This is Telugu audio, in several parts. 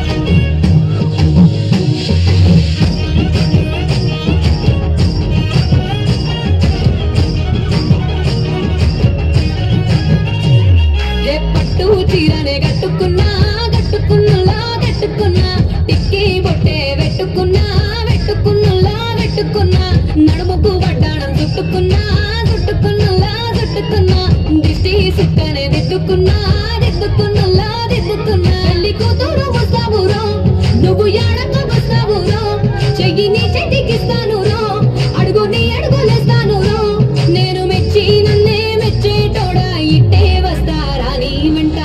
చీరనే కట్టుకున్నా కట్టుకున్నలా కట్టుకున్నా టిక్కి బొట్టే వెట్టుకున్నా వెట్టుకున్నలా వెట్టుకున్నా నడుముకు వడ్డాణం చుట్టుకున్నా చుట్టుకున్నలా చుట్టుకున్నా దిష్టి సుక్కనే దిద్దుకున్నా దిద్దుకున్నలా దిద్దుకున్నా పెళ్లి కూతురు వస్తావురో నువ్వు యాడకు వస్తావురో చెయ్యి నీ చేతికిస్తాను రో అడుగు నీ అడుగులేస్తాను రో నేను మెచ్చి నన్నే మెచ్చేటోడా ఇట్టే వస్తారా నీ వెంట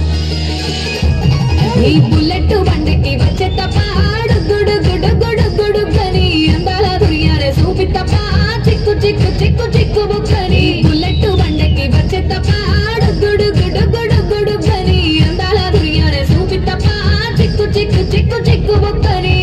ఈ బుల్లెట్ బండకి వచ్చే తప్ప గుడు గుడు గుడు గుడు గని అందాల దుర్యానే చూపి తప్ప చిక్కు చిక్కు చిక్కు చిక్కు బుక్కని బుల్లెట్ బండకి వచ్చే తప్ప గుడు గుడు గుడు గుడు గని అందాల దుర్యానే చూపి తప్ప చిక్కు చిక్కు చిక్కు చిక్కు బుక్కని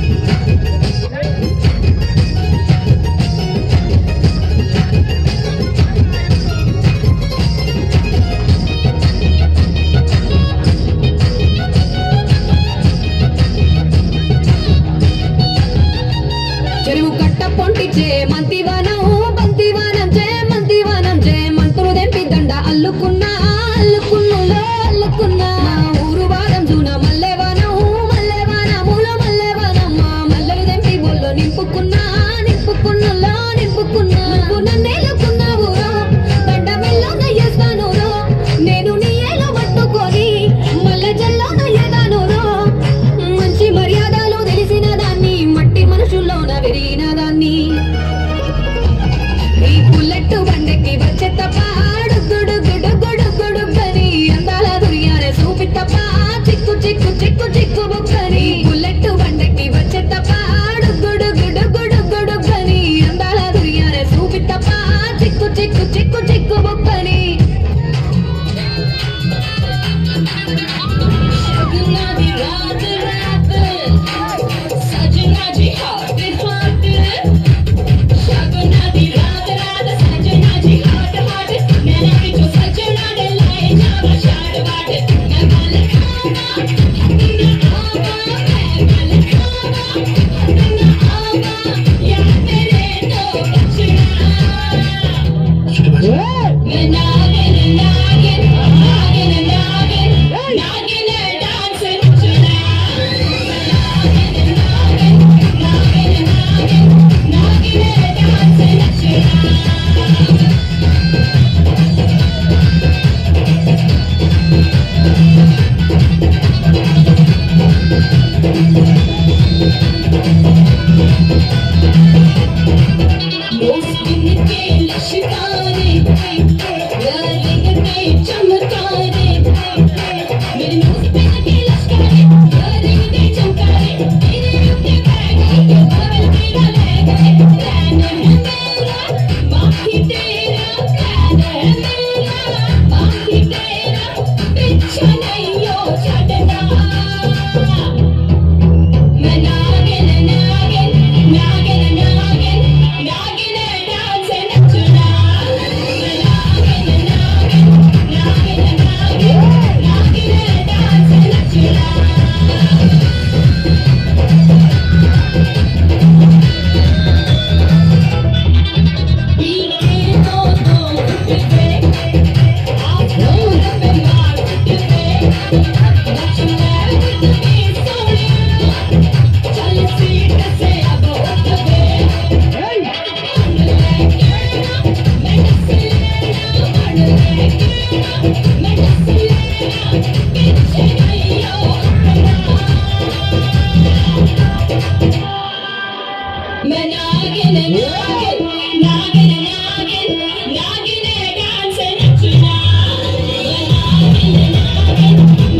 చెరువు కట్ట పొంటిచే మంతివనం బంతివనం చే మంత్రులు దెంపి దండ అల్లుకున్నా అల్లుకున్నులో అల్లుకున్నా ఊరు వారం జూన మల్లెవనం మల్లెవనములో మల్లెవనం మల్లెలు దెంపి బొల్లో నింపుకున్నా నింపుకున్నులో నింపుకున్నా నువ్వు నన్నేలుకున్నావు దండ మెల్లో నయ్యేస్తాను నేను నీ ఏలు పట్టుకొని మల్లె జల్లో నయ్యేదాను మంచి మర్యాదలు తెలిసిన దాన్ని మట్టి మనుషుల్లోన విరిగిన దాన్ని ఈ బుల్లెట్ బండకి వచ్చే తప్ప గుడు గుడు గుడు గుడు గని అందాల దుర్యానే చూపి తప్ప చిక్కు చిక్కు చిక్కు చిక్కు బుక్కని బుల్లెట్ బండకి వచ్చే తప్ప గుడు గుడు గుడు గుడు గని అందాల దుర్యానే చూపి తప్ప చిక్కు చిక్కు చిక్కు చిక్కు బుక్కని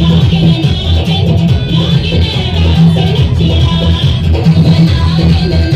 Nagging